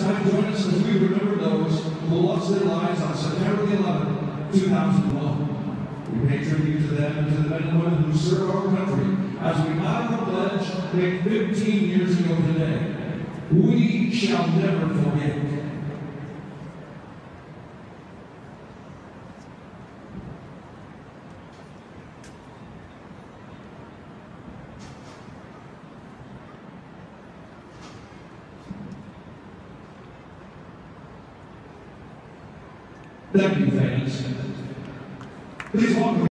time, join us as we remember those who lost their lives on September 11, 2001. We pay tribute to them and to the men and women who serve our country as we honor the pledge made 15 years ago today. We shall never forget. Thank you, fans. Please welcome